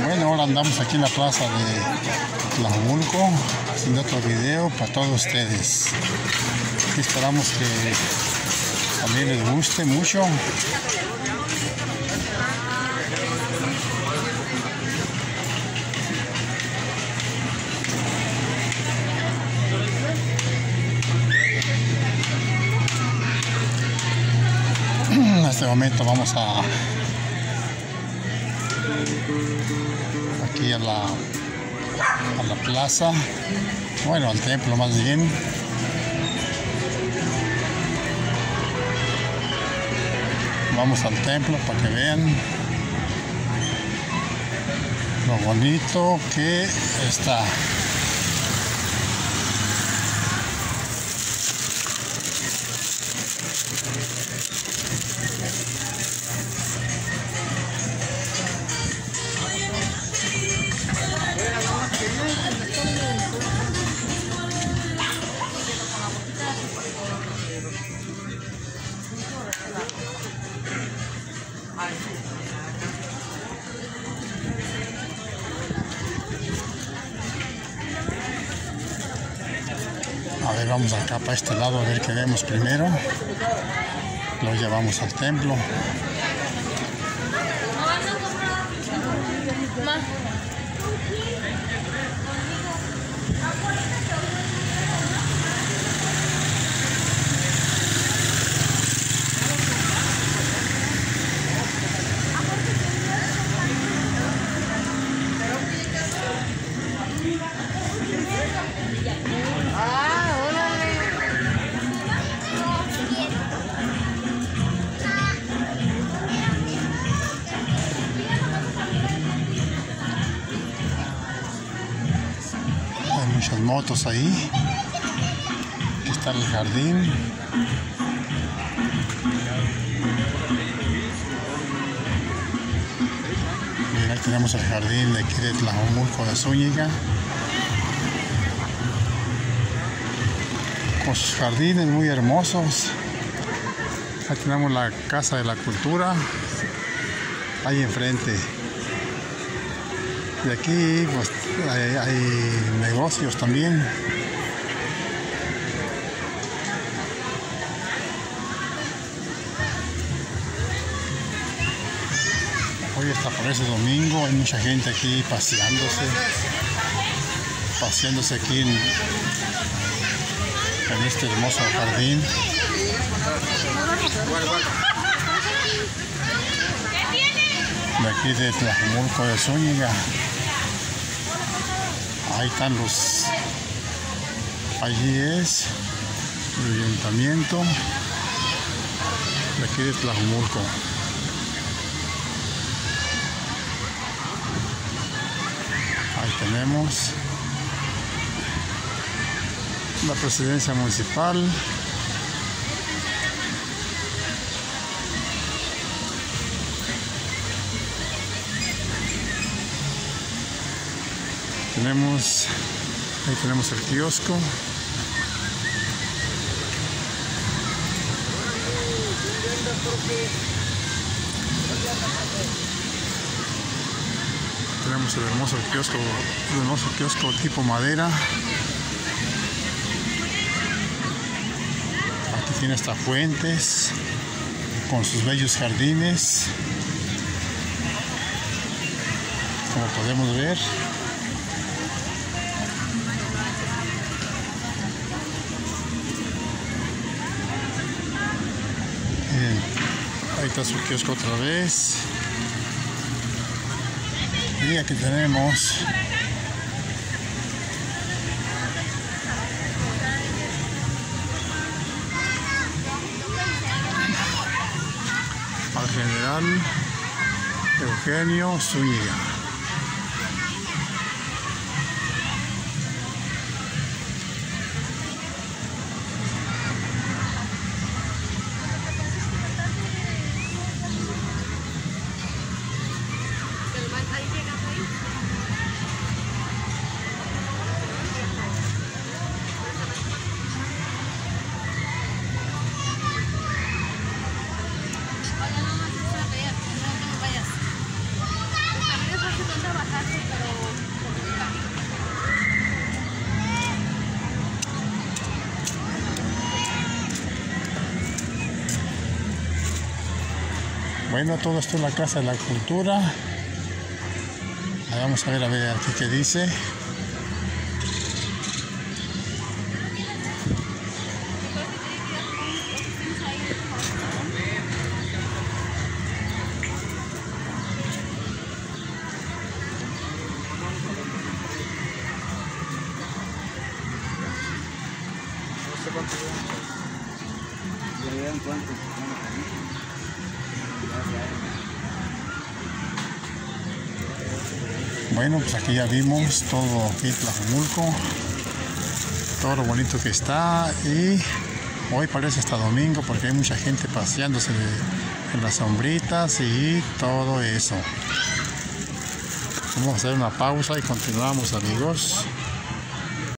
Bueno, ahora andamos aquí en la plaza de Tlajomulco haciendo otro video para todos ustedes. Aquí esperamos que también les guste mucho. En este momento vamos aquí a la plaza, bueno, al templo más bien. Vamos al templo para que vean lo bonito que está. A ver, vamos acá para este lado a ver qué vemos primero. Lo llevamos al templo. Muchas motos ahí. Aquí está el jardín. Bien, ahí tenemos el jardín de aquí de Tlajomulco de Zúñiga, con sus jardines muy hermosos. Ahí tenemos la Casa de la Cultura ahí enfrente. Y aquí pues hay negocios también. Hoy hasta parece domingo, hay mucha gente aquí paseándose aquí en este hermoso jardín. De aquí de Tlajomulco de Zúñiga. Ahí están allí es el ayuntamiento de aquí de Tlajomulco. Ahí tenemos la presidencia municipal. Ahí tenemos el kiosco. Tenemos el hermoso kiosco tipo madera. Aquí tiene hasta fuentes con sus bellos jardines, como podemos ver. Ahí está su kiosco otra vez. Y aquí tenemos al general Eugenio Zúñiga. Bueno, todo esto es la Casa de la Cultura. Ahí vamos a ver aquí qué dice. Bueno, pues aquí ya vimos todo aquí Tlajomulco, todo lo bonito que está, y hoy parece hasta domingo porque hay mucha gente paseándose en las sombritas y todo eso. Vamos a hacer una pausa y continuamos, amigos.